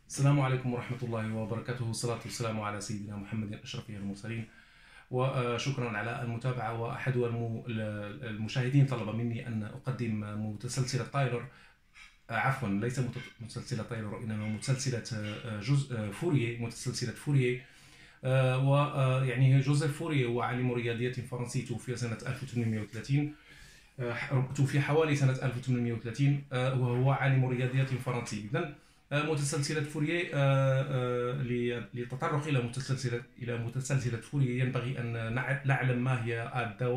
السلام عليكم ورحمة الله وبركاته، والصلاة والسلام على سيدنا محمد أشرف المرسلين. وشكرا على المتابعة. وأحد المشاهدين طلب مني أن أقدم متسلسلة تايلور، عفوا ليس متسلسلة تايلور إنما متسلسلة فوريه، متسلسلة فوريه. ويعني جوزيف فوريه هو عالم رياضيات فرنسي، توفي سنة 1830. توفي حوالي سنة 1830، وهو عالم رياضيات فرنسي. إذن متسلسلة فوريه، للتطرق إلى متسلسلة فوريه ينبغي أن نعلم ما هي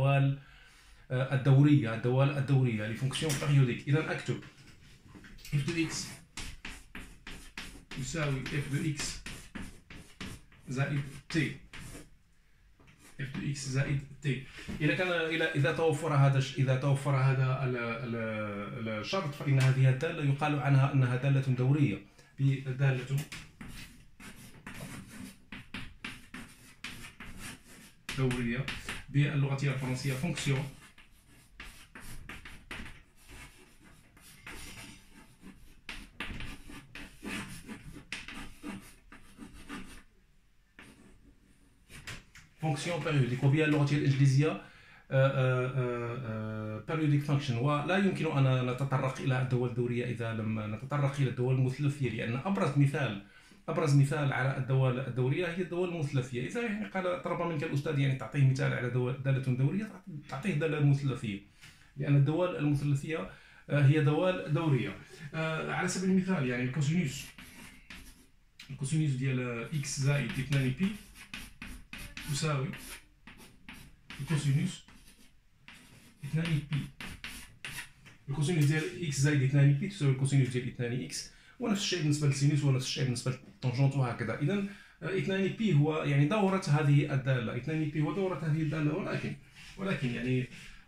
الدوال الدورية لفونكسيون بيريوديك. إذا أكتب f de x يساوي f de x زائد t، f de x زائد t. إذا توفر هذا الشرط، فإن هذه الدالة يقال عنها أنها دالة دورية. دالة دورية باللغة الفرنسية فونكسيون بيريوديك، وباللغة الإنجليزية periodic function. ولا يمكن أن نتطرق إلى الدول الدورية إذا لم نتطرق إلى الدول المثلثية، لأن أبرز مثال على الدول الدورية هي الدول المثلثية. إذا يعني قال طلب منك الأستاذ يعني تعطيه مثال على دالة دورية، تعطيه دالة مثلثية، لأن الدول المثلثية هي دوال دورية. على سبيل المثال يعني الكوسينوس ديال x زائد 2 بي تساوي الكوسينوس 2 بي. الكوسينوس ديال x زائد 2 بي تساوي الكوسينوس ديال 2 x، ونفس الشيء بالنسبة للسينوس، ونفس الشيء بالنسبة للطونجونت، وهكذا. إذا 2 بي هو يعني دورة هذه الدالة، 2 بي هو دورة هذه الدالة، ولكن يعني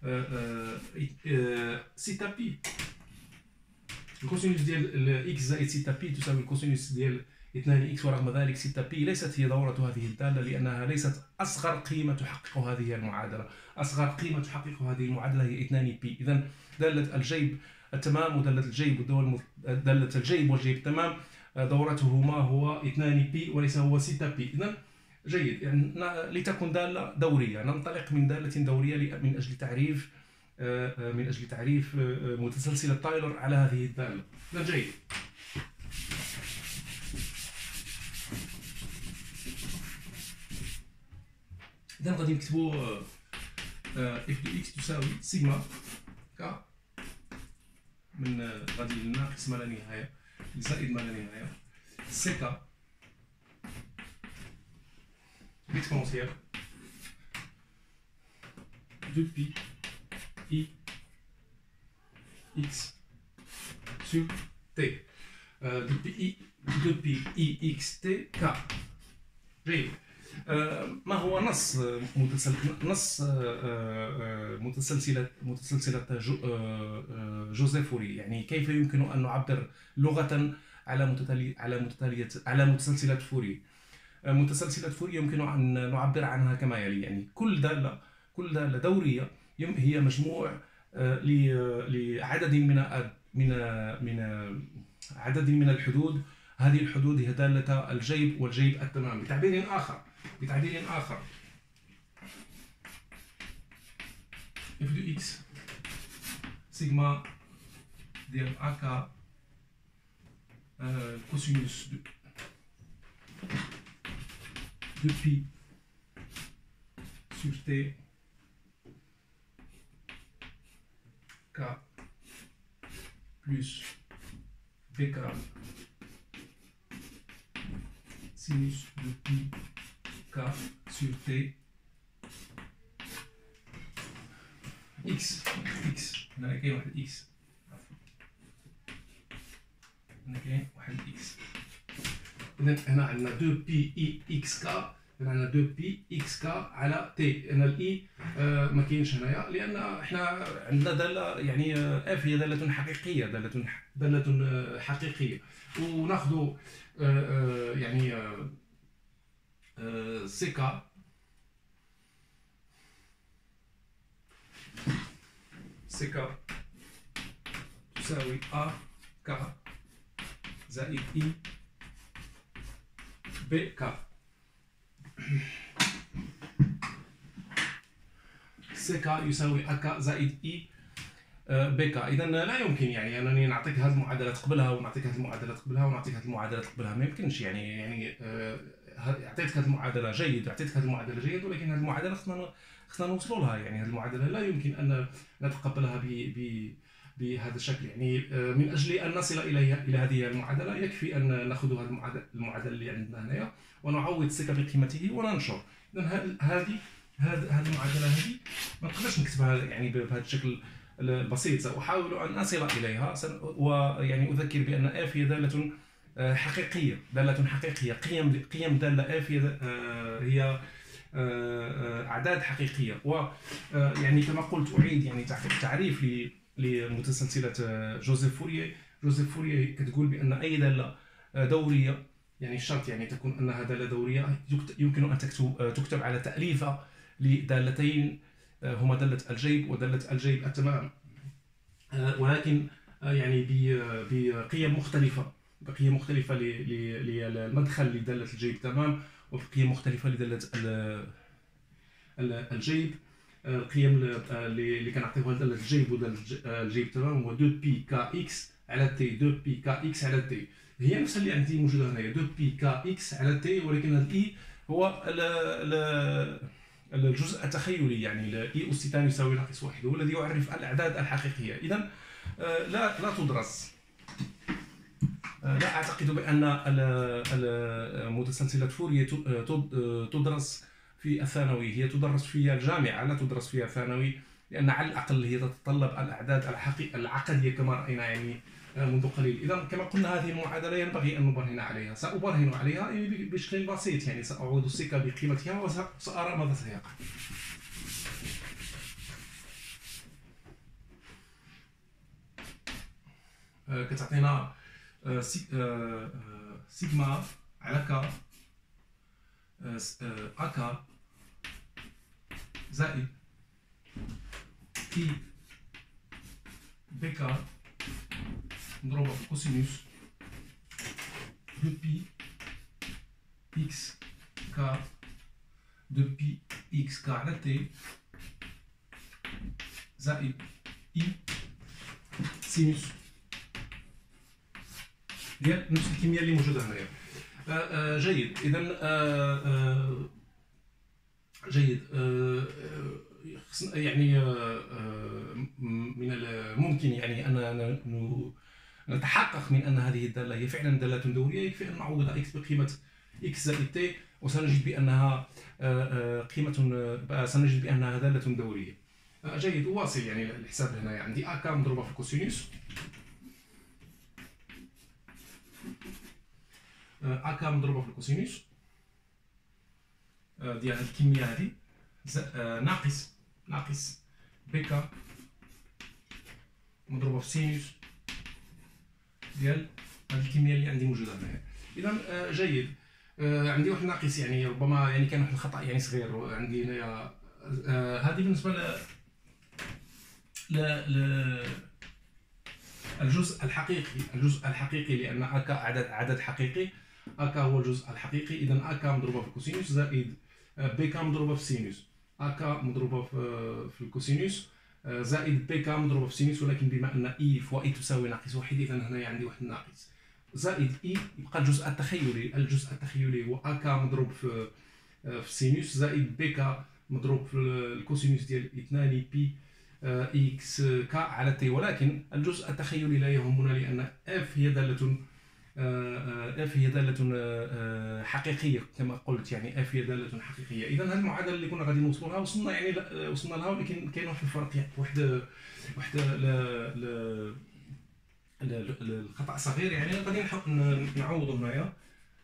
سيتا بي، الكوسينوس ديال x زائد سيتا بي تساوي الكوسينوس ديال 2 x، ورغم ذلك سيتا بي ليست هي دورة هذه الدالة، لأنها ليست أصغر قيمة تحقق هذه المعادلة. أصغر قيمة تحقق هذه المعادلة هي 2 بي. إذن دالة الجيب التمام ودالة الجيب دالة الجيب والجيب التمام دورتهما هو 2 بي وليس هو 6 بي. إذن جيد، يعني لتكن دالة دورية ننطلق من دالة دورية من أجل تعريف متسلسل تايلور على هذه الدالة. إذن جيد. إذا غادي نكتبو f de x تساوي سيغما ك من غادي لناقص ما لا نهاية لزائد ما لا نهاية سي ك اكسبونسيال دو بي اي x sur t دو بي اي x t ك. جيد. ما هو نص متسلسلة جوزيف فوري؟ يعني كيف يمكن أن نعبر لغة على متسلسلة فوري؟ متسلسلة فوري يمكن أن نعبر عنها كما يلي. يعني كل دالة دورية هي مجموع لعدد من الحدود. هذه الحدود هي دالة الجيب والجيب التمام. بتعبير آخر f de x سيغما ديال AK cosinus de pi sur t k plus bk sinus de pi k sur t x. هنا كاين واحد x، هنا كاين واحد x. إذا هنا عندنا 2 بي اي اكس كا، هنا عندنا 2 بي اكس كا على تي. هنا الاي ما كاينش هنايا، لأن احنا عندنا دالة يعني اف هي دالة حقيقية، دالة حقيقية. وناخذ يعني سي كا تساوي ا كا زائد اي بي كا. سي كا يساوي اكا زائد اي بي كا. اذا لا يمكن يعني انني نعطيك هذه المعادلات قبلها ونعطيك هذه المعادلات قبلها ونعطيك هذه المعادلات قبلها، ما يمكنش يعني اعطيتك هذه المعادله جيد، اعطيتك هذه المعادله جيد، ولكن هذه المعادله خصنا نوصلوا لها. يعني هذه المعادله لا يمكن ان نتقبلها بهذا الشكل. يعني من اجل ان نصل الى هذه المعادله يكفي ان ناخذ هذه المعادله اللي عندنا هنايا ونعوض سيكا بقيمته وننشر. اذا هذه المعادله هذه ما نقدرش نكتبها يعني بهذا الشكل البسيط. ساحاول ان اصل اليها، ويعني اذكر بان اف هي داله حقيقيه، قيم داله اف هي اعداد حقيقيه. ويعني كما قلت اعيد يعني تعريف لمتسلسله جوزيف فوريه كتقول بان اي داله دوريه، يعني الشرط يعني تكون انها داله دوريه، يمكن ان تكتب على تاليفه لدالتين هما داله الجيب وداله الجيب التمام، ولكن يعني بقيم مختلفه للمدخل لداله الجيب تمام، وبقيم مختلفه لداله الجيب. القيم اللي كنعطيوها لداله الجيب وداله الجيب تمام هو 2 بي كا اكس على تي. 2 بي كا اكس على تي هي نفس اللي عندي موجوده هنايا، 2 بي كا اكس على تي، ولكن هذا الاي هو الجزء التخيلي، يعني اي اس ثاني يساوي ناقص واحد، هو الذي يعرف الاعداد الحقيقيه. اذا لا تدرس. لا اعتقد بان متسلسلات فوريه تدرس في الثانوي، هي تدرس في الجامعه لا تدرس في الثانوي، لان على الاقل هي تتطلب الاعداد العقديه كما راينا يعني منذ قليل. اذا كما قلنا هذه المعادله ينبغي ان نبرهن عليها. سابرهن عليها بشكل بسيط، يعني ساعوض السيكا بقيمتها وسارى ماذا سيقع. كتعطينا سيجما على كا اكا زائد تي بكا نضربها في كوسينوس دو بي اكس كا دو بي اكس كا على تي زائد اي سينوس ديال نفس الكميه اللي موجوده هنايا. جيد. اذا جيد. يعني من الممكن يعني ان نتحقق من ان هذه الداله هي فعلا داله دوريه. يكفي ان نعوض اكس بقيمه اكس زائد تي وسنجد بانها سنجد بانها داله دوريه. جيد. واصل يعني الحساب هنا عندي اكا مضروبه في كوسينوس اكا مضروبه في الكوسينوس ديال هذه الكميه هذه ناقص بكا مضروبه في سينوس ديال هذه الكميه اللي عندي موجوده هنايا. اذا جيد. عندي واحد ناقص، يعني ربما يعني كان واحد الخطا يعني صغير عندي هنايا. هذه بالنسبه الجزء الحقيقي لان اكا عدد حقيقي. اكا هو الجزء الحقيقي. اذا اكا مضروبه في الكوسينوس زائد بيكا مضروبه في سينوس. اكا مضروبه في الكوسينوس زائد بيكا مضروبه في سينوس، ولكن بما ان اي فوا اي تساوي ناقص واحد، اذا هنايا عندي واحد ناقص زائد اي. يبقى الجزء التخيلي هو اكا مضروب في سينوس زائد بيكا مضروب في الكوسينوس ديال 2 بي اكس كا على تي. ولكن الجزء التخيلي لا يهمنا لان اف هي داله حقيقيه كما قلت، يعني اف هي داله حقيقيه. اذا هذه المعادله اللي كنا غادي نوصلوا لها وصلنا لها، ولكن كاين واحد الفرق، يعني واحد الخطا صغير يعني غادي نحاول نعوضوا هنايا.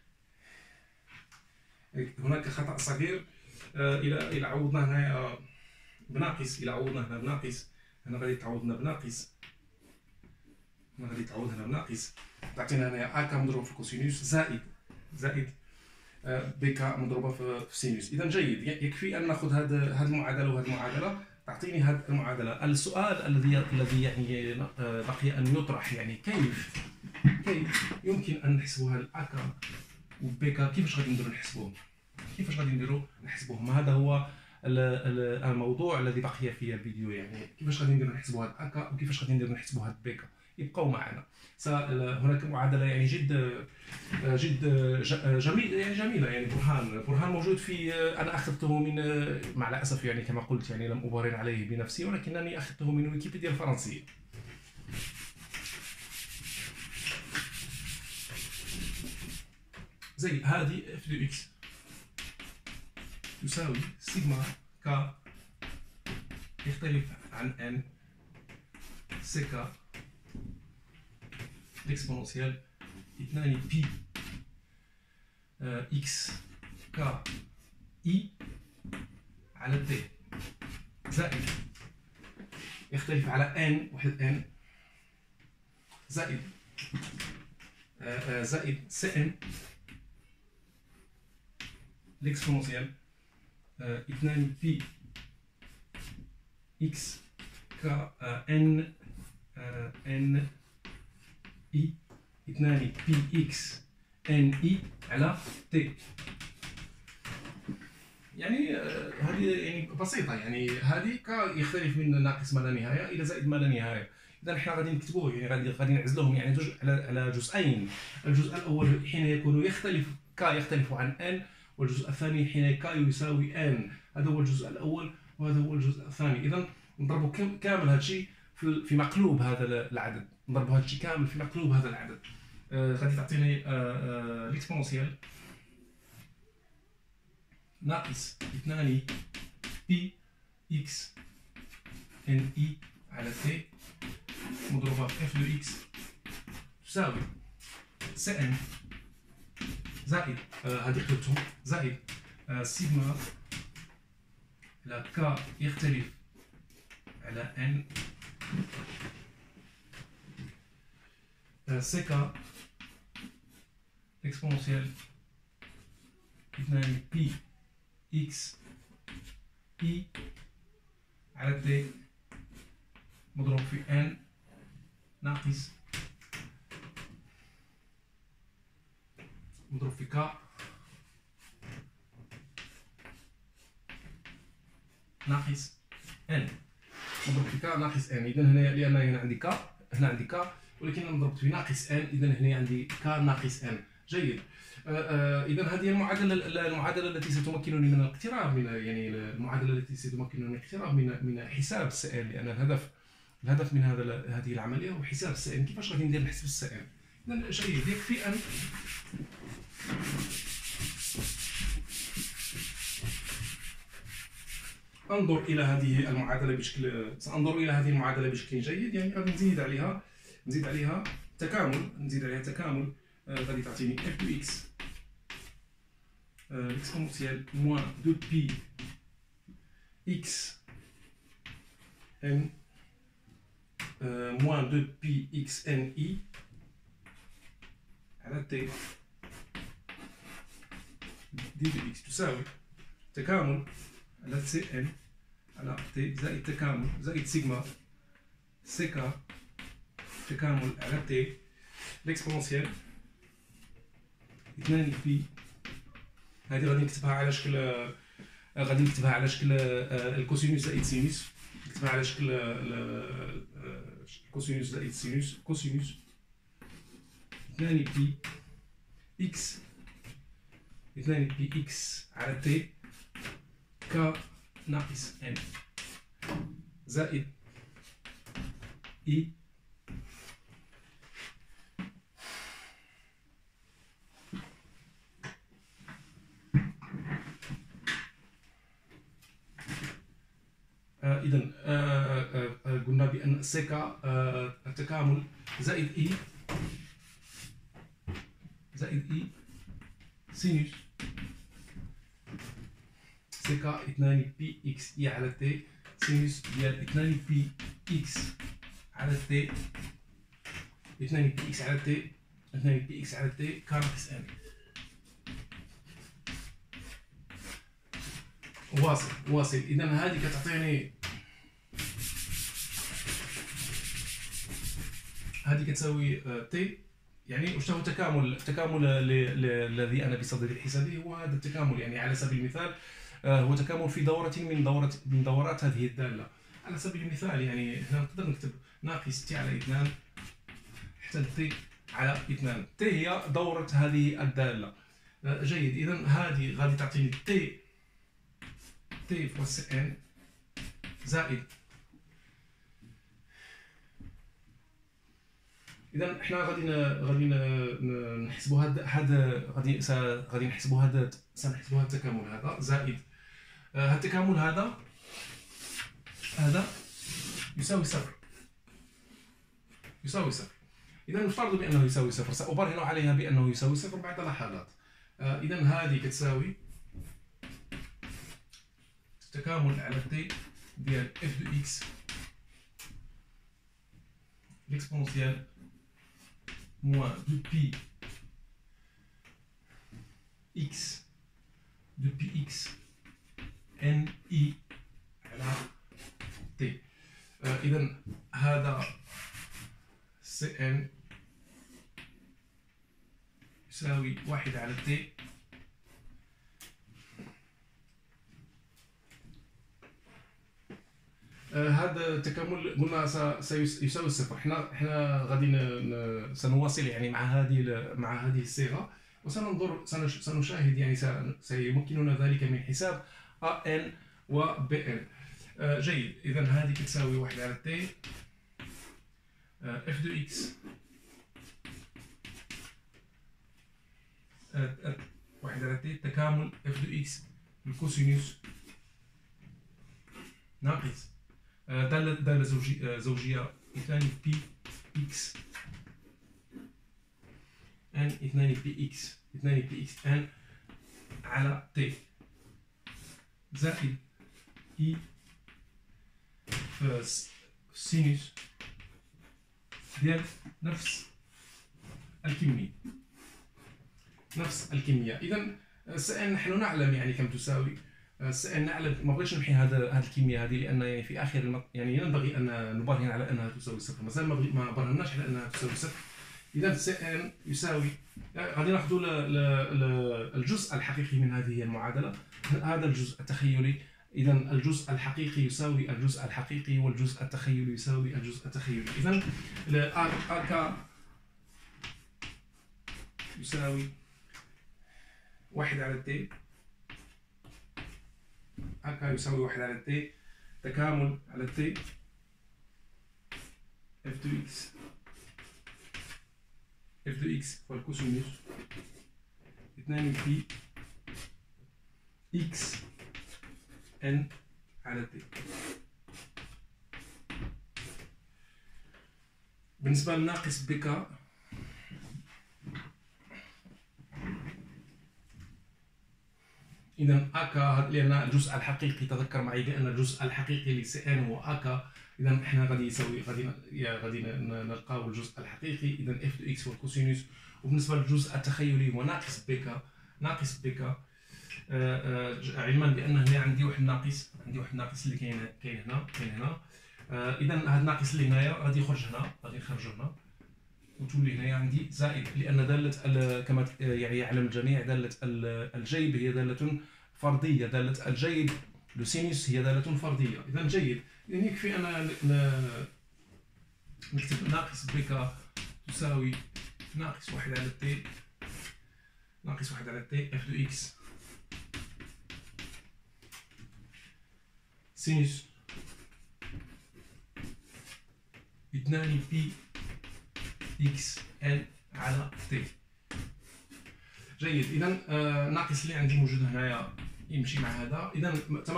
هناك خطا صغير. الى عوضنا هنايا بناقص، الى عوضنا هنا بناقص، هنا غادي تعوض لنا بناقص، هنا غادي تعوض هنا بناقص، تعطينا هنايا اكا مضروب في الكوسينوس زائد بيكا مضروبه في سينوس. اذا جيد. يكفي ان ناخذ هذه المعادله وهذه المعادله تعطيني هذه المعادله. السؤال الذي يعني بقي ان يطرح، يعني كيف يمكن ان نحسب هذا اكا وبيكا كيفاش غادي نديرو نحسبوهم، كيفاش غادي نديرو نحسبوهم. هذا هو الموضوع الذي بقي في الفيديو، يعني كيفاش غادي نديرو نحسبوا هاد اكا وكيفاش غادي نديرو نحسبوا هاد بيكا. يبقوا معنا. هناك معادله يعني جد جميل، يعني جميله، يعني برهان موجود في، انا اخذته من، مع الاسف يعني كما قلت يعني لم ابرهن عليه بنفسي، ولكنني اخذته من ويكيبيديا الفرنسيه. زي هذه اف دو اكس تساوي سيجما ك يختلف عن ان سيكا اكسبوننسيال 2 بي اكس ك اي على تي زائد يختلف على ان واحد ان زائد سي ان l'exponentielle 2 بي اكس ك ان ان اي 2 بي اكس ان اي على تي. يعني هذه يعني بسيطه، يعني هذه ك يختلف من ناقص ما لا نهايه الى زائد ما لا نهايه. اذا حنا غادي نكتبوه، يعني غادي نعزلوهم يعني على جزئين. الجزء الاول حين يكون يختلف ك يختلف عن ان، والجزء الثاني حين ك يساوي ان. هذا هو الجزء الاول وهذا هو الجزء الثاني. اذا نضربوا كامل هذا الشيء في مقلوب هذا العدد، نضربوا هذا الشيء كامل في مقلوب هذا العدد. غادي تعطيني ليكسبونسيال ناقص 2 بي اكس ان اي على تي مضروبه في اف دو اكس تساوي سي ان زائد هذه قلتهم زائد سيجما على ك يختلف على ان سيكا اكسبوننسيال 2 بي اكس اي على تي مضروب في ان ناقص مضروب في ك ناقص ان مضروب في ك ناقص ان. اذا هنا لان هنا عندي ك، هنا عندي ك، ولكن انا ضربت في ناقص ان، اذا هنا عندي ك ناقص ان. جيد. اذا هذه المعادله التي ستمكنني من الاقتراب من، يعني المعادله التي ستمكنني من الاقتراب من حساب السي ان، لان الهدف من هذه العمليه هو حساب السي ان. كيفاش غادي ندير نحسب السي ان؟ اذا جيد، يكفي ان انظر الى هذه المعادله بشكل، سانظر الى هذه المعادله بشكل جيد. يعني غادي نزيد عليها تكامل، غادي تعطيني اف دو اكس اكسبوننسيال موان 2 بي اكس ان موان 2 بي اكس ان اي على تي دي دو اكس تساوي تكامل على سي ان على تي زائد تكامل زائد سيجما سيكا تكامل على تي ليكسبوننسيال 2 بي. هذه غادي نكتبها على شكل الكوسينوس زائد سينوس، نكتبها على شكل الكوسينوس زائد سينوس، كوسينوس 2 بي اكس 2 بي اكس على تي ك ناقص ان زائد اي اذا قلنا بان سيكا التكامل زائد اي سينوس سيكا 2 بي اكس اي على تي سينوس ديال 2 بي اكس على تي 2 بي اكس على تي 2 بي اكس على تي ك ناقص ان. واصل. اذا هذه كتعطيني، هذه كتساوي تي يعني واش هو التكامل الذي انا بصدد حسابه هو هذا التكامل. يعني على سبيل المثال هو تكامل في دورة من دورات هذه الدالة. على سبيل المثال يعني هنا نقدر نكتب ناقص تي على 2 حتى تي على 2. تي هي دورة هذه الدالة. جيد. إذا هذه غادي تعطيني تي فوا سي ان زائد. إذا حنا غادي نحسبوا غادي نحسبوا هذا التكامل هذا زائد هذا التكامل هذا يساوي صفر. إذا نفترض بأنه يساوي صفر. سأبرهن عليها بأنه يساوي صفر بعد لحظات. إذا هذه كتساوي التكامل على تي ديال اف دو اكس ليكسبونسيال موان دو بي اكس ان اي على تي. إذا هذا سي ان يساوي 1 على تي هذا التكامل قلنا سيساوي صفر. حنا غادي سنواصل يعني مع هذه الصيغه، وسننظر سنشاهد يعني سيمكننا ذلك من حساب ان و بي ان. جيد. اذا هذه كتساوي 1 على تي اف دو اكس 1 على تي تكامل اف دو اكس الكوسينوس ناقص دالة زوجية 2 بي اكس ان 2 بي اكس ان على تي زائد اي في سينوس ديال نفس الكمية. إذا سأن نحن نعلم يعني كم تساوي. نعلم. ما بغيتش نمحي هذه الكميه هذه، لان يعني في اخر يعني ينبغي ان نبرهن على انها تساوي صفر. مازال ما برهناش على انها تساوي صفر. اذا سي ان يساوي غادي ناخذوا الجزء الحقيقي من هذه المعادله، هذا الجزء التخيلي. اذا الجزء الحقيقي يساوي الجزء الحقيقي، والجزء التخيلي يساوي الجزء التخيلي. اذا اك يساوي 1 على تي، هكا يساوي 1 على تي تكامل على تي اف دو اكس والكوسينوس 2 بي اكس ان على تي. بالنسبة للناقص بك إذا أكا، لأن الجزء الحقيقي تذكر معي بأن الجزء الحقيقي لسي ان هو أكا. إذا إحنا غادي نلقاو الجزء الحقيقي. إذا اف دو اكس والكوسينوس. وبالنسبة للجزء التخيلي هو ناقص بك. علما بأن هنا عندي واحد الناقص اللي كاين هنا. إذا هذا الناقص اللي هنايا غادي يخرج هنا، غادي نخرجو هنا وتولي هنايا عندي زائد، لأن دالة كما يعني يعلم الجميع دالة الجيب هي دالة فردية. دالة الجيب لو سينوس هي دالة فردية. إذا جيد. إذا يكفي أنا نكتب ناقص بك تساوي ناقص 1 على تي اف دو اكس سينوس 2 بي اكس ان على تي. جيد. اذا ناقص اللي عندي موجود هنايا يمشي مع هذا. اذا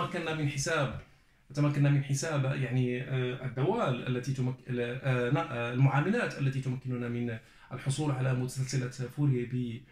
تمكنا من حساب يعني الدوال التي المعاملات التي تمكننا من الحصول على متسلسلة فوريه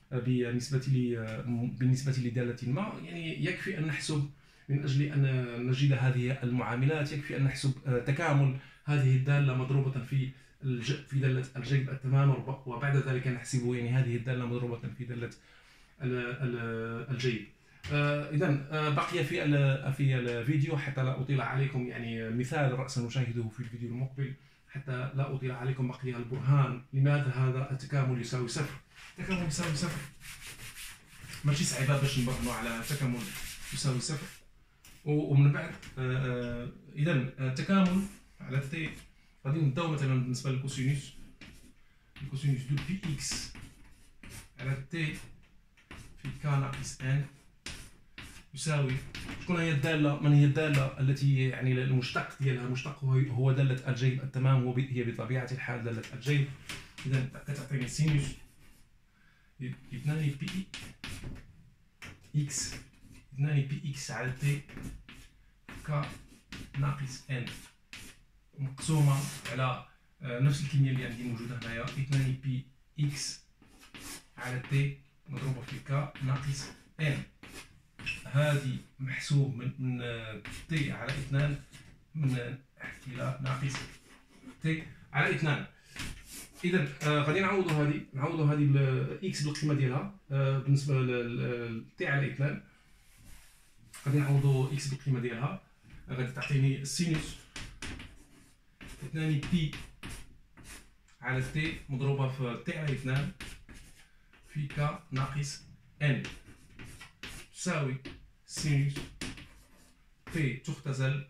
بالنسبة لدالة ما. يعني يكفي أن نحسب من أجل أن نجد هذه المعاملات، يكفي أن نحسب تكامل هذه الدالة مضروبة في دالة الجيب التمام، وبعد ذلك نحسب يعني هذه الدالة مضروبة في دالة الجيب. إذا بقي في الفيديو حتى لا أطيل عليكم يعني مثال سنشاهده في الفيديو المقبل حتى لا أطيل عليكم بقي البرهان لماذا هذا التكامل يساوي صفر. التكامل يساوي صفر ماشي صعيبة باش نبرهنوا على تكامل يساوي صفر. ومن بعد إذا التكامل على تي غادي نبداو مثلا بالنسبة للكوسينوس دو بي إكس على تي في ك ناقص ان يساوي شكون هي الدالة؟ من هي الدالة التي يعني المشتق ديالها؟ المشتق هو دالة الجيب التمام، هي بطبيعة الحال دالة الجيب. إذا كتعطيني سينوس 2 بي إكس 2 بي إكس على تي ك ناقص ان مقسومة على نفس الكمية اللي عندي موجودة هنايا 2 بي إكس على تي مضروبة في ك ناقص ان. هذه محسوب من تي على 2 من إلى ناقص تي على 2. إذا غادي نعوضوا هذه الإكس بالقيمة ديالها بالنسبة ل تي على 2. غادي نعوضوا إكس بالقيمة ديالها، غادي تعطيني سينوس 2 بي على تي مضروبة في تي على 2 في ك ناقص ان تساوي سينوس بي تختزل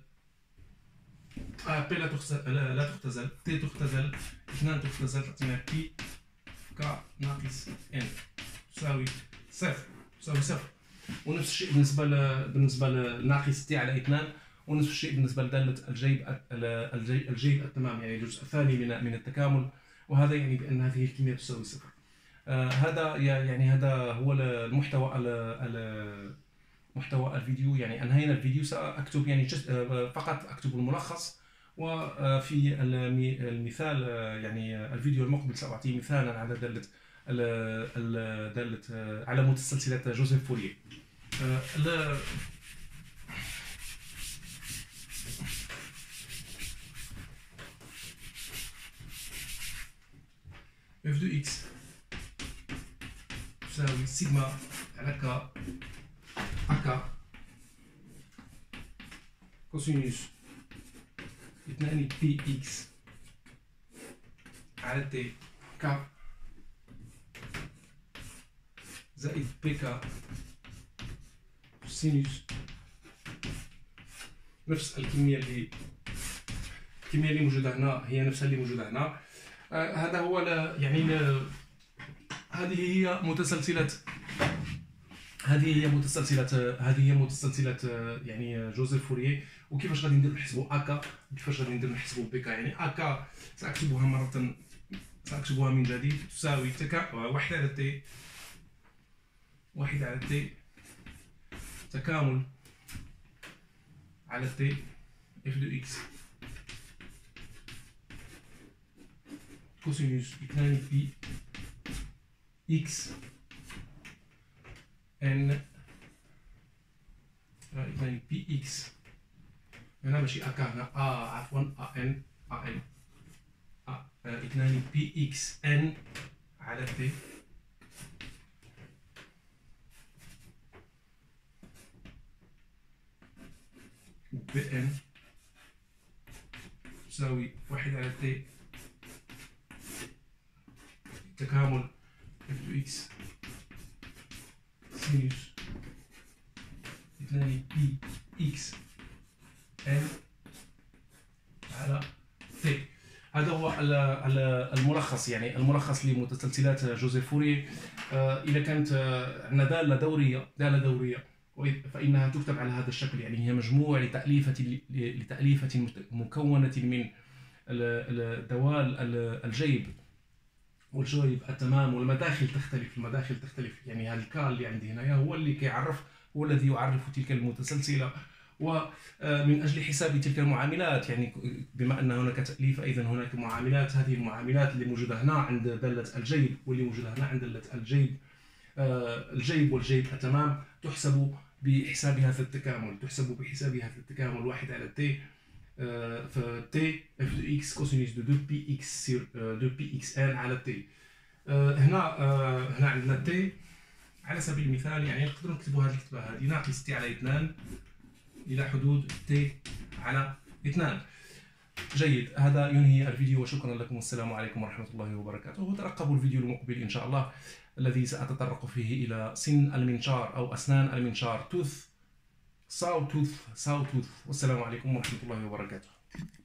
بي لا تختزل تي تختزل 2 تختزل تعطينا بي ك ناقص ان تساوي صفر. ونفس الشيء بالنسبة لناقص تي على 2، ونفس الشيء بالنسبة لدالة الجيب التمام، يعني الجزء الثاني من التكامل، وهذا يعني بأن هذه الكمية تساوي صفر. هذا هو محتوى الفيديو. يعني أنهينا الفيديو، سأكتب يعني فقط أكتب الملخص، وفي المثال يعني الفيديو المقبل سأعطي مثالا على دالة على متسلسلة جوزيف فوريه. اف دو اكس تساوي سيجما على ك اكا كوسينوس 2 بي اكس على تي ك زائد بي كا سينوس نفس الكمية اللي موجودة هنا هي نفسها اللي موجودة هنا. هذا هو يعني هذه هي متسلسلة يعني جوزيف فوريه. وكيفاش غادي ندير نحسبوا اكا وكيفاش غادي ندير نحسبوا بيكا. يعني اكا ساكتبوها من جديد تساوي واحد على تي تكامل على تي اف دو اكس كوسينوس 2 بي اكس ان 2 بي اكس هنا ماشي اكا هنا عفوا ان 2 بي اكس ان على تي بي ان تساوي واحد على تي تكامل اف دو اكس سينوس 2 بي اكس ان على تي. هذا هو الملخص، يعني الملخص لمتسلسلات جوزيف فوريه. إذا كانت عندنا دالة دورية فإنها تكتب على هذا الشكل، يعني هي مجموع لتأليفة مكونة من دوال الجيب والجيب التمام، والمداخل تختلف. يعني هذا الكا اللي عندي هنا هو الذي يعرف تلك المتسلسلة. ومن أجل حساب تلك المعاملات، يعني بما أن هناك تأليف إذن هناك معاملات. هذه المعاملات اللي موجودة هنا عند دالة الجيب واللي موجودة هنا عند دالة الجيب والجيب التمام تحسب بحساب هذا التكامل. واحد على تي في تي اف دو اكس كوسينوس دو 2 بي اكس سير 2 بي اكس ان على تي. هنا عندنا تي على سبيل المثال، يعني نقدروا نكتبوا هذه الكتابة هذه ناقص تي على 2 إلى حدود تي على 2. جيد، هذا ينهي الفيديو وشكرا لكم والسلام عليكم ورحمة الله وبركاته. وترقبوا الفيديو المقبل إن شاء الله الذي سأتطرق فيه إلى سن المنشار أو أسنان المنشار، توث، ساو توث، والسلام عليكم ورحمة الله وبركاته.